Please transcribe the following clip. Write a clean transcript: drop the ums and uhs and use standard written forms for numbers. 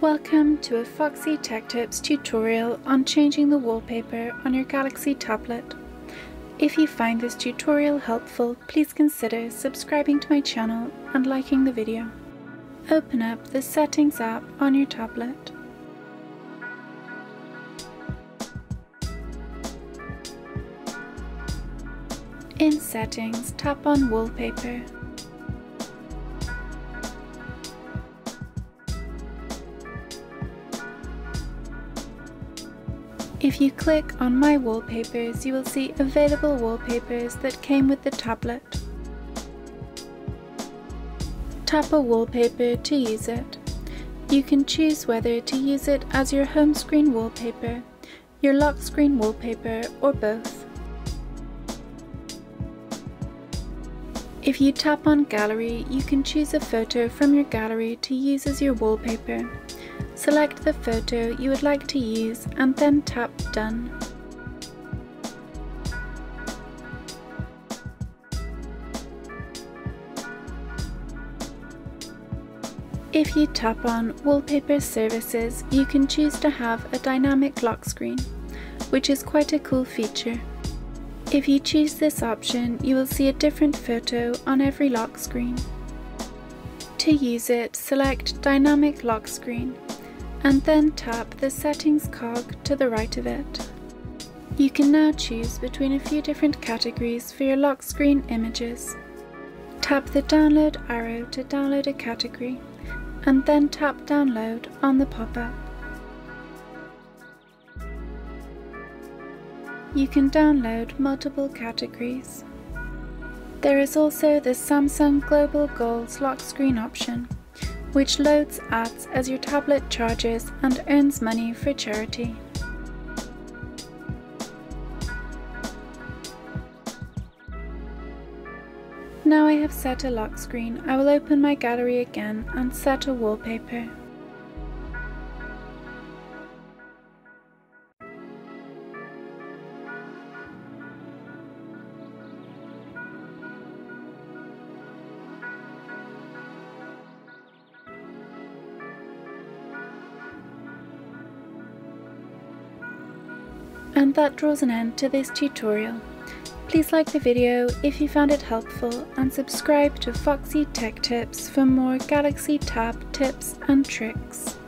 Welcome to a Foxy Tech Tips tutorial on changing the wallpaper on your Galaxy tablet. If you find this tutorial helpful, please consider subscribing to my channel and liking the video. Open up the Settings app on your tablet. In Settings, tap on Wallpaper. If you click on My Wallpapers, you will see available wallpapers that came with the tablet. Tap a wallpaper to use it. You can choose whether to use it as your home screen wallpaper, your lock screen wallpaper, or both. If you tap on Gallery, you can choose a photo from your gallery to use as your wallpaper. Select the photo you would like to use and then tap Done. If you tap on Wallpaper Services, you can choose to have a dynamic lock screen, which is quite a cool feature. If you choose this option, you will see a different photo on every lock screen. To use it, select Dynamic Lock Screen and then tap the Settings cog to the right of it. You can now choose between a few different categories for your lock screen images. Tap the Download arrow to download a category and then tap Download on the pop-up. You can download multiple categories. There is also the Samsung Global Goals lock screen option, which loads ads as your tablet charges and earns money for charity. Now I have set a lock screen, I will open my gallery again and set a wallpaper. And that draws an end to this tutorial. Please like the video if you found it helpful and subscribe to Foxy Tech Tips for more Galaxy Tab tips and tricks.